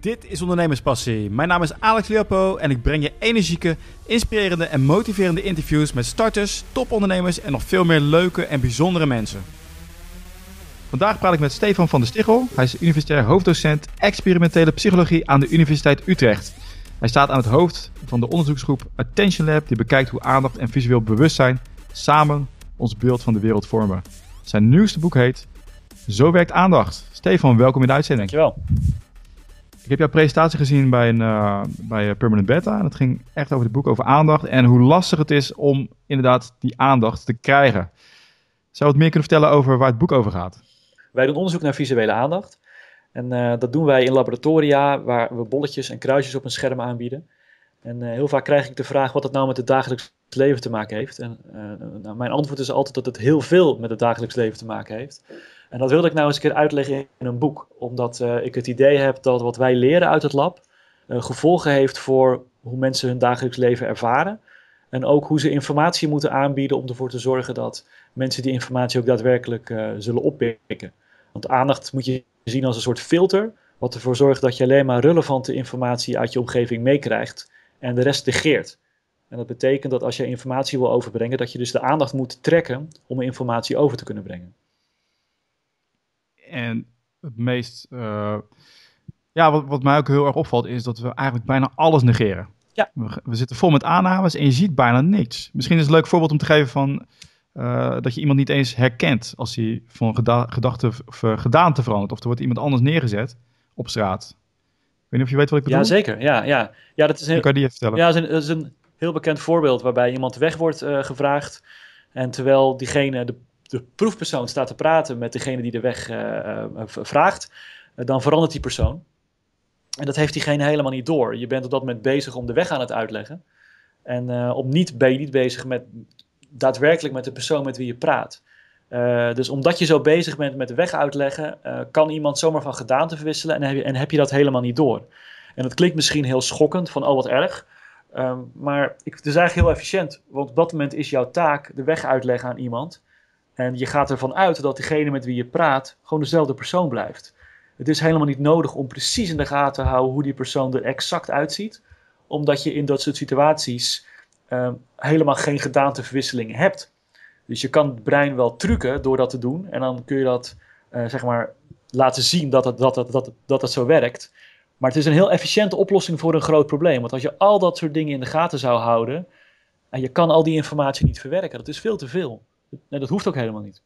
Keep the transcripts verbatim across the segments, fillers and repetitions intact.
Dit is Ondernemerspassie. Mijn naam is Alex Leopo en ik breng je energieke, inspirerende en motiverende interviews met starters, topondernemers en nog veel meer leuke en bijzondere mensen. Vandaag praat ik met Stefan van der Stichel. Hij is universitair hoofddocent experimentele psychologie aan de Universiteit Utrecht. Hij staat aan het hoofd van de onderzoeksgroep Attention Lab die bekijkt hoe aandacht en visueel bewustzijn samen ons beeld van de wereld vormen. Zijn nieuwste boek heet Zo werkt aandacht. Stefan, welkom in de uitzending. Dankjewel. Ik heb jouw presentatie gezien bij, een, uh, bij Permanent Beta en het ging echt over het boek over aandacht en hoe lastig het is om inderdaad die aandacht te krijgen. Zou je wat meer kunnen vertellen over waar het boek over gaat? Wij doen onderzoek naar visuele aandacht. En uh, dat doen wij in laboratoria waar we bolletjes en kruisjes op een scherm aanbieden. En uh, heel vaak krijg ik de vraag wat het nou met het dagelijks leven te maken heeft. En uh, nou, mijn antwoord is altijd dat het heel veel met het dagelijks leven te maken heeft. En dat wilde ik nou eens een keer uitleggen in een boek. Omdat uh, ik het idee heb dat wat wij leren uit het lab uh, gevolgen heeft voor hoe mensen hun dagelijks leven ervaren. En ook hoe ze informatie moeten aanbieden om ervoor te zorgen dat mensen die informatie ook daadwerkelijk uh, zullen oppikken. Want aandacht moet je zien als een soort filter, wat ervoor zorgt dat je alleen maar relevante informatie uit je omgeving meekrijgt en de rest negeert. En dat betekent dat als je informatie wil overbrengen, dat je dus de aandacht moet trekken om informatie over te kunnen brengen. En het meest, uh, ja, wat, wat mij ook heel erg opvalt, is dat we eigenlijk bijna alles negeren. Ja. We, we zitten vol met aannames en je ziet bijna niks. Misschien is het een leuk voorbeeld om te geven van uh, dat je iemand niet eens herkent als hij van geda- gedachte of uh, gedaante verandert. Of er wordt iemand anders neergezet op straat. Ik weet niet of je weet wat ik bedoel. Ja, zeker. Ja, ja. Ja, dat is heel, kan je die even vertellen? Ja, dat is, een, dat is een heel bekend voorbeeld waarbij iemand weg wordt uh, gevraagd. En terwijl diegene, de, de proefpersoon staat te praten met degene die de weg uh, uh, vraagt, uh, dan verandert die persoon. En dat heeft diegene helemaal niet door. Je bent op dat moment bezig om de weg aan het uitleggen. En uh, op niet ben je niet bezig met daadwerkelijk met de persoon met wie je praat. Uh, dus omdat je zo bezig bent met de weg uitleggen, uh, kan iemand zomaar van gedaante verwisselen en heb, je, en heb je dat helemaal niet door. En dat klinkt misschien heel schokkend, van oh wat erg. Um, maar ik, het is eigenlijk heel efficiënt. Want op dat moment is jouw taak de weg uitleggen aan iemand. En je gaat ervan uit dat degene met wie je praat gewoon dezelfde persoon blijft. Het is helemaal niet nodig om precies in de gaten te houden hoe die persoon er exact uitziet. Omdat je in dat soort situaties um, helemaal geen gedaanteverwisseling hebt. Dus je kan het brein wel trucken door dat te doen. En dan kun je dat uh, zeg maar laten zien dat het, dat, het, dat, het, dat het zo werkt. Maar het is een heel efficiënte oplossing voor een groot probleem. Want als je al dat soort dingen in de gaten zou houden en je kan al die informatie niet verwerken, dat is veel te veel. En dat hoeft ook helemaal niet.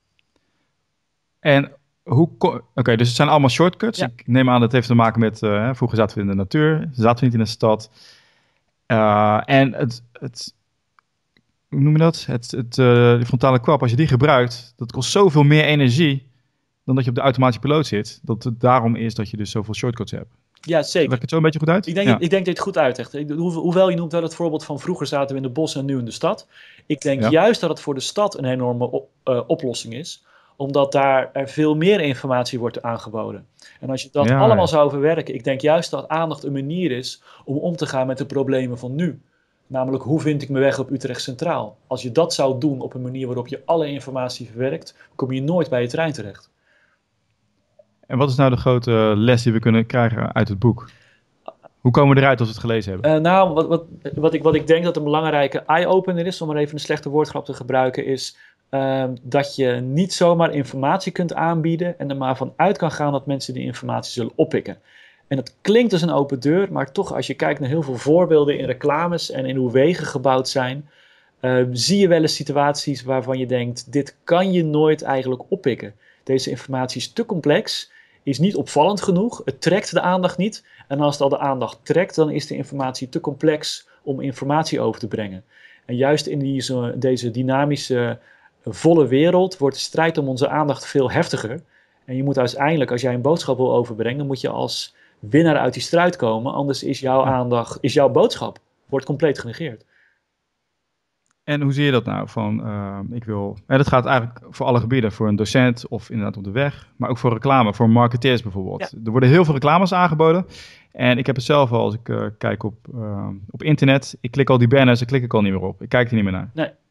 En hoe... Oké, okay, dus het zijn allemaal shortcuts. Ja. Ik neem aan dat het heeft te maken met... Uh, vroeger zaten we in de natuur, zaten we niet in de stad. Uh, en het... het hoe noem je dat? Het, het, uh, de frontale kwab, als je die gebruikt, dat kost zoveel meer energie dan dat je op de automatische piloot zit. Dat het daarom is dat je dus zoveel shortcuts hebt. Ja, zeker. Leg het zo een beetje goed uit? Ik denk, ja. ik denk dat je het goed uitlegt. Ik, ho- hoewel je noemt wel het voorbeeld van vroeger zaten we in de bos en nu in de stad. Ik denk Ja. juist dat het voor de stad een enorme op, uh, oplossing is. Omdat daar er veel meer informatie wordt aangeboden. En als je dat Ja, allemaal ja. zou verwerken, ik denk juist dat aandacht een manier is om om te gaan met de problemen van nu. Namelijk, hoe vind ik mijn weg op Utrecht Centraal? Als je dat zou doen op een manier waarop je alle informatie verwerkt, kom je nooit bij je trein terecht. En wat is nou de grote les die we kunnen krijgen uit het boek? Hoe komen we eruit als we het gelezen hebben? Uh, nou, wat, wat, wat, ik, wat ik denk dat een belangrijke eye-opener is, om maar even een slechte woordgrap te gebruiken, is uh, dat je niet zomaar informatie kunt aanbieden en er maar van uit kan gaan dat mensen die informatie zullen oppikken. En dat klinkt als een open deur, maar toch als je kijkt naar heel veel voorbeelden in reclames en in hoe wegen gebouwd zijn, uh, zie je wel eens situaties waarvan je denkt, dit kan je nooit eigenlijk oppikken. Deze informatie is te complex, is niet opvallend genoeg, het trekt de aandacht niet. En als het al de aandacht trekt, dan is de informatie te complex om informatie over te brengen. En juist in deze, deze dynamische, volle wereld wordt de strijd om onze aandacht veel heftiger. En je moet uiteindelijk, als jij een boodschap wil overbrengen, moet je als winnaar uit die strijd komen. Anders is jouw aandacht, is jouw boodschap, wordt compleet genegeerd. En hoe zie je dat nou? Van, uh, ik wil, en dat gaat eigenlijk voor alle gebieden, voor een docent of inderdaad op de weg, maar ook voor reclame, voor marketeers bijvoorbeeld. Ja. Er worden heel veel reclames aangeboden. En ik heb het zelf al, als ik uh, kijk op, uh, op internet, ik klik al die banners, daar klik ik al niet meer op. Ik kijk er niet meer naar. Nee.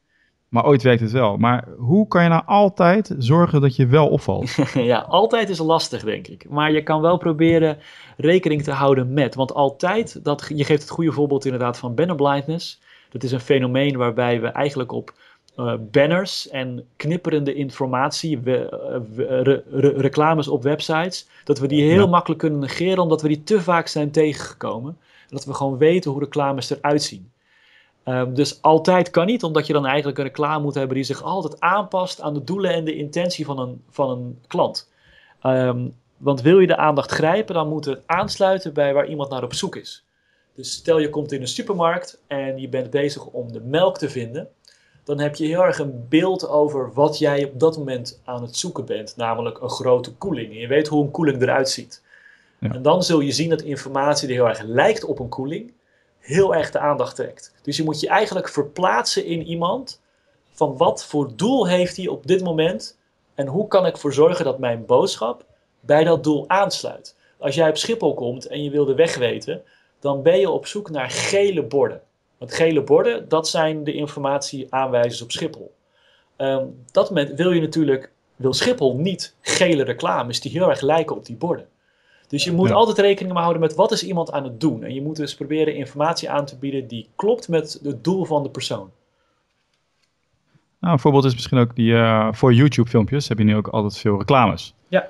Maar ooit werkt het wel. Maar hoe kan je nou altijd zorgen dat je wel opvalt? Ja, altijd is lastig, denk ik. Maar je kan wel proberen rekening te houden met. Want altijd, dat, je geeft het goede voorbeeld inderdaad van banner blindness. Dat is een fenomeen waarbij we eigenlijk op uh, banners en knipperende informatie, we, uh, re, re, reclames op websites, dat we die heel ja. makkelijk kunnen negeren, omdat we die te vaak zijn tegengekomen. En dat we gewoon weten hoe reclames eruit zien. Um, dus altijd kan niet, omdat je dan eigenlijk een reclame moet hebben die zich altijd aanpast aan de doelen en de intentie van een, van een klant. Um, want wil je de aandacht grijpen, dan moet het aansluiten bij waar iemand naar op zoek is. Dus stel je komt in een supermarkt en je bent bezig om de melk te vinden. Dan heb je heel erg een beeld over wat jij op dat moment aan het zoeken bent. Namelijk een grote koeling. En je weet hoe een koeling eruit ziet. Ja. En dan zul je zien dat informatie die heel erg lijkt op een koeling heel erg de aandacht trekt. Dus je moet je eigenlijk verplaatsen in iemand. Van wat voor doel heeft hij op dit moment. En hoe kan ik ervoor zorgen dat mijn boodschap bij dat doel aansluit. Als jij op Schiphol komt en je wil de weg weten, dan ben je op zoek naar gele borden. Want gele borden, dat zijn de informatieaanwijzers op Schiphol. Um, op dat moment wil je natuurlijk, wil Schiphol niet gele reclames die heel erg lijken op die borden. Dus je moet ja. altijd rekening mee houden met wat is iemand aan het doen. En je moet dus proberen informatie aan te bieden die klopt met het doel van de persoon. Nou, een voorbeeld is misschien ook die uh, voor YouTube filmpjes heb je nu ook altijd veel reclames. Ja.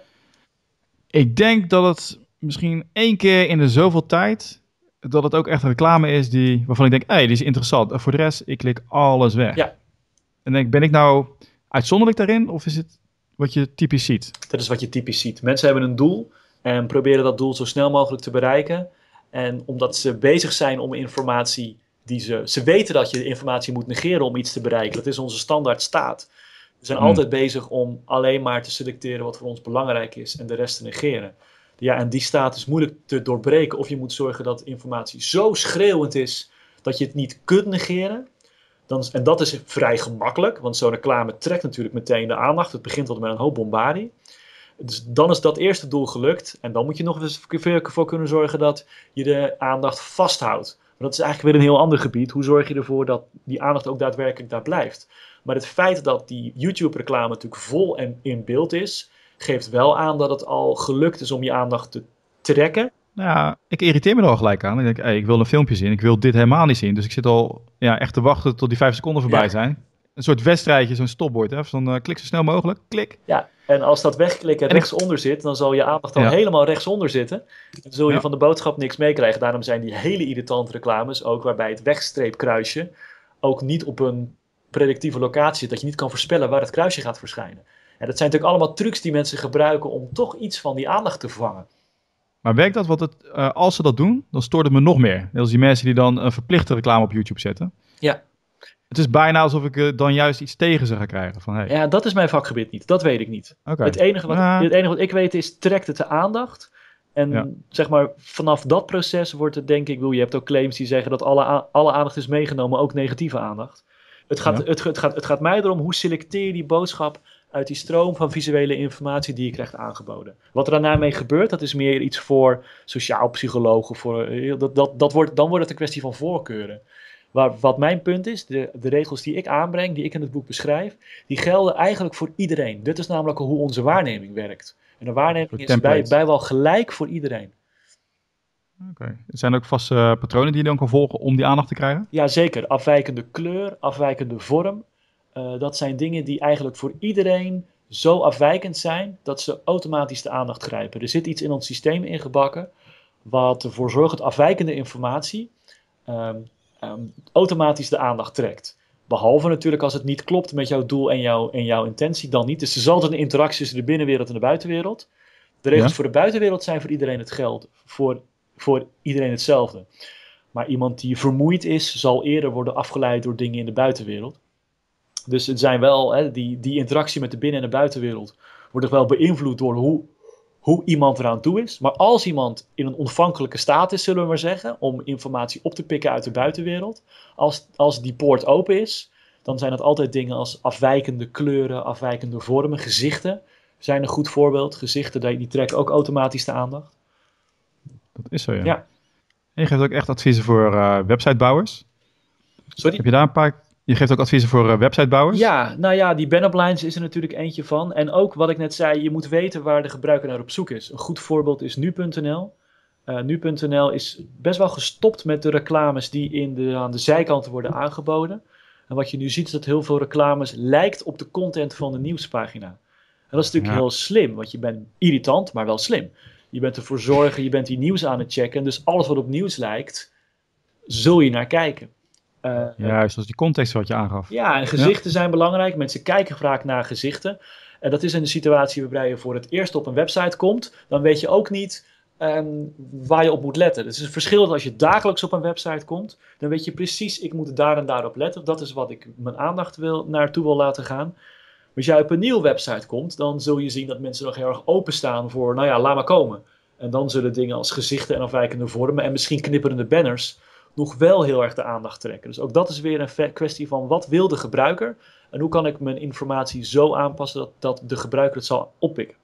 Ik denk dat het misschien één keer in de zoveel tijd, dat het ook echt een reclame is die, waarvan ik denk, hé, hey, die is interessant. En voor de rest, ik klik alles weg. Ja. En denk, ben ik nou uitzonderlijk daarin of is het wat je typisch ziet? Dat is wat je typisch ziet. Mensen hebben een doel en proberen dat doel zo snel mogelijk te bereiken. En omdat ze bezig zijn om informatie die ze... Ze weten dat je de informatie moet negeren om iets te bereiken. Dat is onze standaard staat. We zijn hmm. altijd bezig om alleen maar te selecteren wat voor ons belangrijk is en de rest te negeren. Ja, en die staat is moeilijk te doorbreken. Of je moet zorgen dat informatie zo schreeuwend is dat je het niet kunt negeren. Dan, en dat is vrij gemakkelijk, want zo'n reclame trekt natuurlijk meteen de aandacht. Het begint al met een hoop bombardie. Dus dan is dat eerste doel gelukt. En dan moet je nog eens voor kunnen zorgen dat je de aandacht vasthoudt. Maar dat is eigenlijk weer een heel ander gebied. Hoe zorg je ervoor dat die aandacht ook daadwerkelijk daar blijft? Maar het feit dat die YouTube-reclame natuurlijk vol en in beeld is, geeft wel aan dat het al gelukt is om je aandacht te trekken. Nou ja, ik irriteer me er al gelijk aan. Ik denk, hey, ik wil een filmpje zien. Ik wil dit helemaal niet zien. Dus ik zit al ja, echt te wachten tot die vijf seconden voorbij ja. zijn. Een soort wedstrijdje, zo'n stopbord. Hè? Van uh, klik zo snel mogelijk. Klik. Ja, en als dat wegklikken rechtsonder zit, dan zal je aandacht al ja. helemaal rechtsonder zitten. Dan zul je ja. van de boodschap niks meekrijgen. Daarom zijn die hele irritante reclames ook waarbij het wegstreepkruisje ook niet op een predictieve locatie zit. Dat je niet kan voorspellen waar het kruisje gaat verschijnen. En dat zijn natuurlijk allemaal trucs die mensen gebruiken om toch iets van die aandacht te vervangen. Maar werkt dat? Want het, uh, als ze dat doen, dan stoort het me nog meer. Net als die mensen die dan een verplichte reclame op YouTube zetten. Ja. Het is bijna alsof ik uh, dan juist iets tegen ze ga krijgen. Van, hey. Ja, dat is mijn vakgebied niet. Dat weet ik niet. Okay. Het, enige wat, ja. het enige wat ik weet is, trekt het de aandacht? En ja. zeg maar, vanaf dat proces wordt het denk ik... Je hebt ook claims die zeggen dat alle, a- alle aandacht is meegenomen, ook negatieve aandacht. Het gaat, ja. het, het, gaat, het gaat mij erom, hoe selecteer je die boodschap uit die stroom van visuele informatie die je krijgt aangeboden. Wat er daarna mee gebeurt, dat is meer iets voor sociaal psychologen. Voor, dat, dat, dat wordt, dan wordt het een kwestie van voorkeuren. Waar, wat mijn punt is, de, de regels die ik aanbreng, die ik in het boek beschrijf, die gelden eigenlijk voor iedereen. Dit is namelijk hoe onze waarneming werkt. En de waarneming is bij, bijwel gelijk voor iedereen. Oké. Okay. Zijn er ook vaste uh, patronen die je dan kan volgen om die aandacht te krijgen? Ja, zeker. Afwijkende kleur, afwijkende vorm. Uh, dat zijn dingen die eigenlijk voor iedereen zo afwijkend zijn dat ze automatisch de aandacht grijpen. Er zit iets in ons systeem ingebakken wat ervoor zorgt dat afwijkende informatie um, um, automatisch de aandacht trekt. Behalve natuurlijk als het niet klopt met jouw doel en, jou, en jouw intentie, dan niet. Dus er is altijd een interactie tussen de binnenwereld en de buitenwereld. De regels ja. voor de buitenwereld zijn voor iedereen het geld, voor, voor iedereen hetzelfde. Maar iemand die vermoeid is, zal eerder worden afgeleid door dingen in de buitenwereld. Dus het zijn wel, hè, die, die interactie met de binnen- en de buitenwereld wordt wel beïnvloed door hoe, hoe iemand eraan toe is. Maar als iemand in een ontvankelijke staat is, zullen we maar zeggen, om informatie op te pikken uit de buitenwereld, als, als die poort open is, dan zijn dat altijd dingen als afwijkende kleuren, afwijkende vormen, gezichten zijn een goed voorbeeld. Gezichten, die trekken ook automatisch de aandacht. Dat is zo, ja. ja. En je geeft ook echt adviezen voor uh, websitebouwers. Sorry? Heb je daar een paar... Je geeft ook adviezen voor uh, websitebouwers? Ja, nou ja, die bannerlines is er natuurlijk eentje van. En ook wat ik net zei, je moet weten waar de gebruiker naar op zoek is. Een goed voorbeeld is nu punt n l. Uh, nu punt n l is best wel gestopt met de reclames die in de, aan de zijkanten worden aangeboden. En wat je nu ziet is dat heel veel reclames lijkt op de content van de nieuwspagina. En dat is natuurlijk ja. heel slim, want je bent irritant, maar wel slim. Je bent ervoor zorgen, je bent die nieuws aan het checken. En dus alles wat op nieuws lijkt, zul je naar kijken. Uh, Juist, zoals die context wat je aangaf. Ja, en gezichten ja. zijn belangrijk. Mensen kijken vaak naar gezichten. En dat is in de situatie waarbij je voor het eerst op een website komt. Dan weet je ook niet um, waar je op moet letten. Het is een verschil dat als je dagelijks op een website komt, dan weet je precies, ik moet daar en daar op letten. Dat is wat ik mijn aandacht wil, naartoe wil laten gaan. Maar als jij op een nieuwe website komt, dan zul je zien dat mensen nog heel erg openstaan voor, nou ja, laat maar komen. En dan zullen dingen als gezichten en afwijkende vormen en misschien knipperende banners nog wel heel erg de aandacht trekken. Dus ook dat is weer een kwestie van wat wil de gebruiker en hoe kan ik mijn informatie zo aanpassen dat, dat de gebruiker het zal oppikken.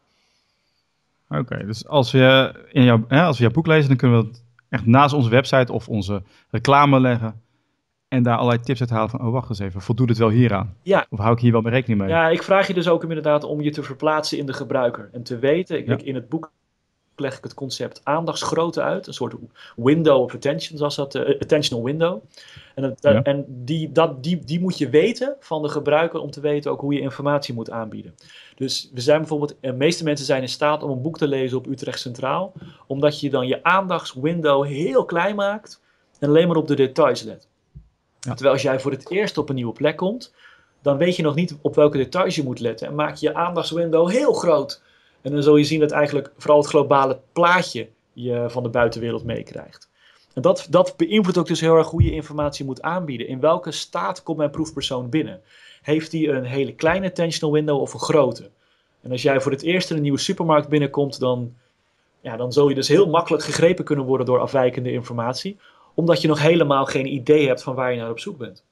Oké, okay, dus als we, in jouw, hè, als we jouw boek lezen, dan kunnen we het echt naast onze website of onze reclame leggen en daar allerlei tips uit halen van, oh wacht eens even, voldoet het wel hieraan? Ja. Of hou ik hier wel mee rekening mee? Ja, ik vraag je dus ook inderdaad om je te verplaatsen in de gebruiker en te weten, ik, ja. in het boek leg ik het concept aandachtsgrootte uit. Een soort window of attention, zoals dat, uh, attentional window. En, dat, ja. en die, dat, die, die moet je weten van de gebruiker om te weten ook hoe je informatie moet aanbieden. Dus we zijn bijvoorbeeld, de meeste mensen zijn in staat om een boek te lezen op Utrecht Centraal, omdat je dan je aandachtswindow heel klein maakt en alleen maar op de details let. Ja. Terwijl als jij voor het eerst op een nieuwe plek komt, dan weet je nog niet op welke details je moet letten en maak je je aandachtswindow heel groot. En dan zul je zien dat eigenlijk vooral het globale plaatje je van de buitenwereld meekrijgt. En dat, dat beïnvloedt ook dus heel erg hoe je informatie moet aanbieden. In welke staat komt mijn proefpersoon binnen? Heeft hij een hele kleine attentional window of een grote? En als jij voor het eerst in een nieuwe supermarkt binnenkomt, dan, ja, dan zul je dus heel makkelijk gegrepen kunnen worden door afwijkende informatie. Omdat je nog helemaal geen idee hebt van waar je naar op zoek bent.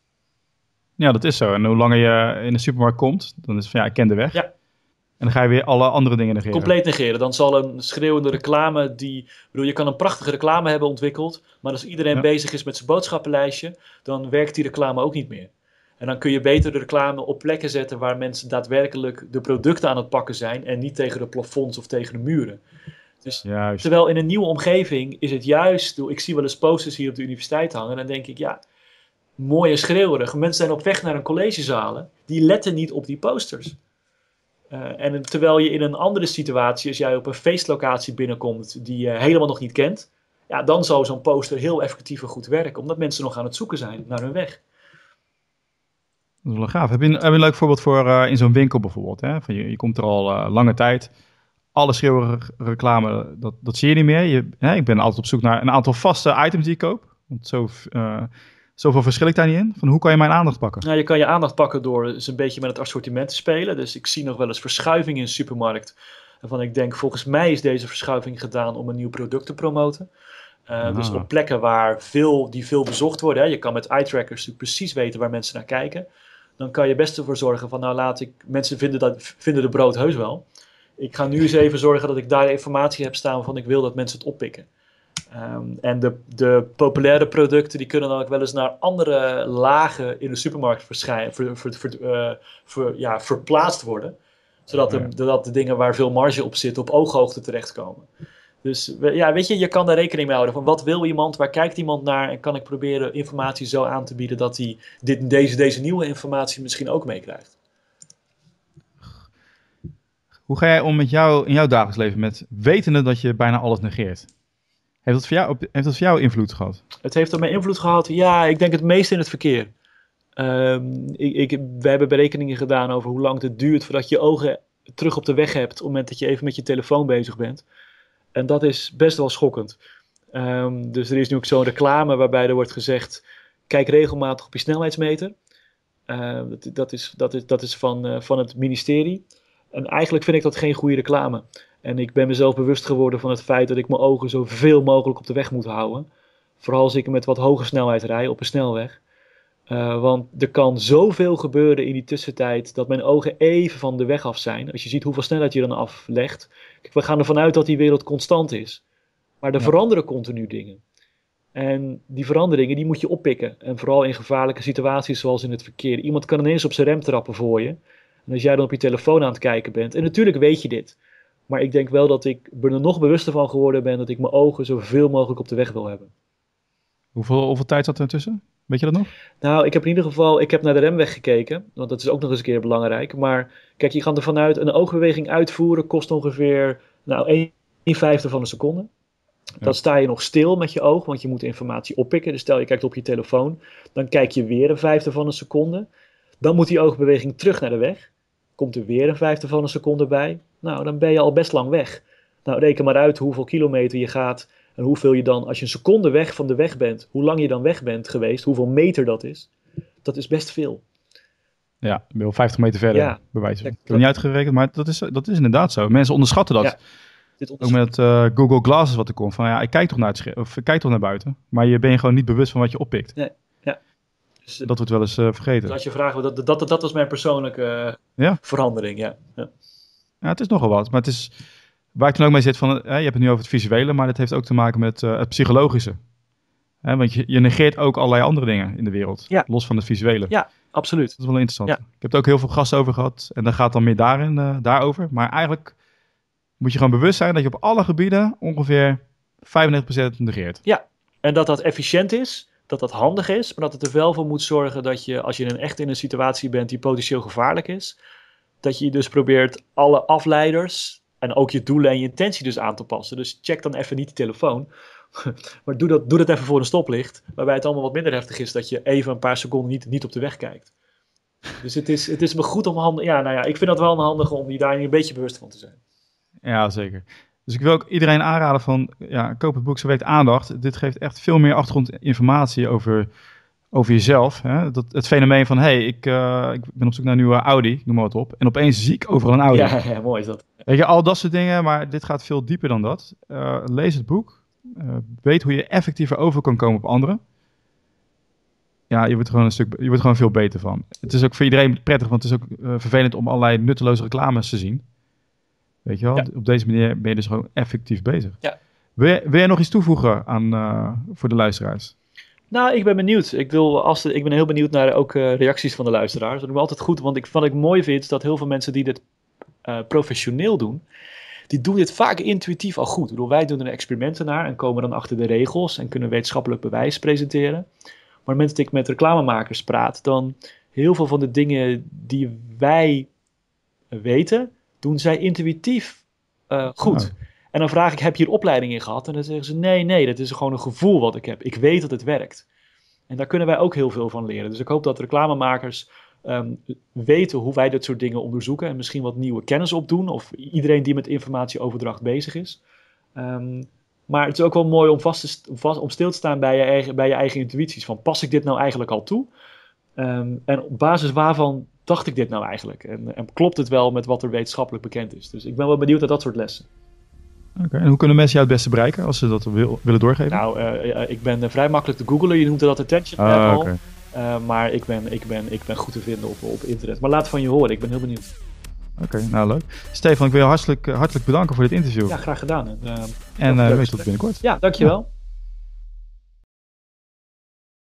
Ja, dat is zo. En hoe langer je in de supermarkt komt, dan is het van ja, ik ken de weg. Ja. En dan ga je weer alle andere dingen negeren. Compleet negeren. Dan zal een schreeuwende reclame die... bedoel, je kan een prachtige reclame hebben ontwikkeld, maar als iedereen ja. bezig is met zijn boodschappenlijstje, dan werkt die reclame ook niet meer. En dan kun je beter de reclame op plekken zetten waar mensen daadwerkelijk de producten aan het pakken zijn en niet tegen de plafonds of tegen de muren. Dus, juist. Terwijl in een nieuwe omgeving is het juist... Ik zie wel eens posters hier op de universiteit hangen en dan denk ik, ja, mooi en schreeuwerig. Mensen zijn op weg naar een collegezalen, die letten niet op die posters. Uh, en terwijl je in een andere situatie, als jij op een feestlocatie binnenkomt die je helemaal nog niet kent, ja, dan zou zo'n poster heel effectief en goed werken, omdat mensen nog aan het zoeken zijn naar hun weg. Dat is wel gaaf. Heb je een, heb je een leuk voorbeeld voor uh, in zo'n winkel bijvoorbeeld? Hè? Van je, je komt er al uh, lange tijd, alle schreeuwige reclame, dat, dat zie je niet meer. Je, hè, ik ben altijd op zoek naar een aantal vaste items die ik koop. Want zo... Uh, Zoveel verschil ik daar niet in. Van hoe kan je mijn aandacht pakken? Nou, je kan je aandacht pakken door eens een beetje met het assortiment te spelen. Dus ik zie nog wel eens verschuiving in de supermarkt. Waarvan ik denk, volgens mij is deze verschuiving gedaan om een nieuw product te promoten. Uh, ah. Dus op plekken waar veel, die veel bezocht worden. Hè, je kan met eye trackers precies weten waar mensen naar kijken. Dan kan je best ervoor zorgen van, nou laat ik... Mensen vinden, dat, vinden de brood heus wel. Ik ga nu eens even zorgen dat ik daar informatie heb staan waarvan ik wil dat mensen het oppikken. Um, en de, de populaire producten die kunnen dan ook wel eens naar andere lagen in de supermarkt verschijnen, ver, ver, ver, uh, ver, ja, verplaatst worden. Zodat de, de, dat de dingen waar veel marge op zit op ooghoogte terechtkomen. Dus ja, weet je, je kan daar rekening mee houden van wat wil iemand, waar kijkt iemand naar en kan ik proberen informatie zo aan te bieden dat hij dit, deze, deze nieuwe informatie misschien ook meekrijgt. Hoe ga jij om met jou, in jouw dagelijks leven met wetende dat je bijna alles negeert? Heeft dat, voor jou, heeft dat voor jou invloed gehad? Het heeft op mij invloed gehad, ja, ik denk het meest in het verkeer. Um, ik, ik, we hebben berekeningen gedaan over hoe lang het duurt voordat je ogen terug op de weg hebt op het moment dat je even met je telefoon bezig bent. En dat is best wel schokkend. Um, dus er is nu ook zo'n reclame waarbij er wordt gezegd, kijk regelmatig op je snelheidsmeter. Uh, dat, dat, is, dat, is, dat is van, uh, van het ministerie. En eigenlijk vind ik dat geen goede reclame. En ik ben mezelf bewust geworden van het feit dat ik mijn ogen zoveel mogelijk op de weg moet houden. Vooral als ik met wat hoge snelheid rij op een snelweg. Uh, want er kan zoveel gebeuren in die tussentijd dat mijn ogen even van de weg af zijn. Als je ziet hoeveel snelheid je dan aflegt. Kijk, we gaan ervan uit dat die wereld constant is. Maar er ja. veranderen continu dingen. En die veranderingen, die moet je oppikken. En vooral in gevaarlijke situaties zoals in het verkeer. Iemand kan ineens op zijn rem trappen voor je. En als jij dan op je telefoon aan het kijken bent. En natuurlijk weet je dit. Maar ik denk wel dat ik er nog bewuster van geworden ben dat ik mijn ogen zoveel mogelijk op de weg wil hebben. Hoeveel, hoeveel tijd zat er tussen? Weet je dat nog? Nou, ik heb in ieder geval, ik heb naar de remweg gekeken. Want dat is ook nog eens een keer belangrijk. Maar kijk, je gaat ervan uit, een oogbeweging uitvoeren kost ongeveer nou, één vijfde van een seconde. Ja. Dan sta je nog stil met je oog, want je moet informatie oppikken. Dus stel je kijkt op je telefoon, dan kijk je weer een vijfde van een seconde. Dan moet die oogbeweging terug naar de weg. Komt er weer een vijfde van een seconde bij. Nou, dan ben je al best lang weg. Nou, reken maar uit hoeveel kilometer je gaat en hoeveel je dan, als je een seconde weg van de weg bent, hoe lang je dan weg bent geweest, hoeveel meter dat is. Dat is best veel. Ja, ben je wel vijftig meter verder, ja, bij wijze van. Ik heb het niet uitgerekend, maar dat is, dat is inderdaad zo. Mensen onderschatten dat. Ja, dit ook met uh, Google Glasses wat er komt. Van ja, ik kijk toch naar het scherm, of ik kijk toch naar buiten, maar je ben je gewoon niet bewust van wat je oppikt. Nee, ja. Dus, dat wordt wel eens uh, vergeten. Dus als je vraagt, dat, dat, dat, dat was mijn persoonlijke uh, ja. verandering, ja. ja. Ja, het is nogal wat, maar het is, waar ik dan ook mee zit van, uh, je hebt het nu over het visuele, maar het heeft ook te maken met uh, het psychologische. Hè, want je, je negeert ook allerlei andere dingen in de wereld, ja. los van het visuele. Ja, absoluut. Dat is wel interessant. Ja. Ik heb er ook heel veel gasten over gehad en dan gaat dan meer daarin, uh, daarover. Maar eigenlijk moet je gewoon bewust zijn dat je op alle gebieden ongeveer vijfennegentig procent negeert. Ja, en dat dat efficiënt is, dat dat handig is, maar dat het er wel voor moet zorgen dat je, als je in echt in een situatie bent die potentieel gevaarlijk is, dat je dus probeert alle afleiders en ook je doelen en je intentie dus aan te passen. Dus check dan even niet die telefoon, maar doe dat, doe dat even voor een stoplicht, waarbij het allemaal wat minder heftig is dat je even een paar seconden niet, niet op de weg kijkt. Dus het is, het is me goed om handig, ja, nou ja, ik vind dat wel een handige om je daar een beetje bewust van te zijn. Ja, zeker. Dus ik wil ook iedereen aanraden van, ja, koop het boek Zo Werkt Aandacht. Dit geeft echt veel meer achtergrondinformatie over, over jezelf. Hè? Dat, het fenomeen van, hé, hey, ik, uh, ik ben op zoek naar een nieuwe Audi, noem maar wat op. En opeens zie ik overal een Audi. Ja, ja, mooi is dat. Weet je, al dat soort dingen, maar dit gaat veel dieper dan dat. Uh, lees het boek. Uh, weet hoe je effectiever over kan komen op anderen. Ja, je wordt gewoon een stuk, je wordt gewoon veel beter van. Het is ook voor iedereen prettig, want het is ook uh, vervelend om allerlei nutteloze reclames te zien. Weet je wel, ja. Op deze manier ben je dus gewoon effectief bezig. Ja. Wil je, wil je nog iets toevoegen aan, uh, voor de luisteraars? Nou, ik ben benieuwd. Ik, wil, als de, ik ben heel benieuwd naar ook uh, reacties van de luisteraars. Dat doet me altijd goed, want ik, wat ik mooi vind is dat heel veel mensen die dit uh, professioneel doen, die doen dit vaak intuïtief al goed. Ik bedoel, wij doen er experimenten naar en komen dan achter de regels en kunnen wetenschappelijk bewijs presenteren. Maar met dat ik met reclamemakers praat, dan heel veel van de dingen die wij weten, doen zij intuïtief uh, goed. Oh. En dan vraag ik, heb je hier opleiding in gehad? En dan zeggen ze, nee, nee, dat is gewoon een gevoel wat ik heb. Ik weet dat het werkt. En daar kunnen wij ook heel veel van leren. Dus ik hoop dat reclamemakers um, weten hoe wij dit soort dingen onderzoeken en misschien wat nieuwe kennis opdoen, of iedereen die met informatieoverdracht bezig is. Um, maar het is ook wel mooi om, vast te st- vast, om stil te staan bij je, eigen, bij je eigen intuïties. Van, pas ik dit nou eigenlijk al toe? Um, en op basis waarvan dacht ik dit nou eigenlijk? En, en klopt het wel met wat er wetenschappelijk bekend is? Dus ik ben wel benieuwd naar dat soort lessen. Oké, okay, en hoe kunnen mensen jou het beste bereiken als ze dat wil, willen doorgeven? Nou, uh, ik ben uh, vrij makkelijk te googlen. Je noemt dat attention uh, al. Okay. Uh, maar ik ben, ik, ben, ik ben goed te vinden op, op internet. Maar laat van je horen, ik ben heel benieuwd. Oké, okay, nou leuk. Stefan, ik wil je hartelijk, hartelijk bedanken voor dit interview. Ja, graag gedaan. Uh, en uh, weet tot binnenkort. Ja, dankjewel. Ja.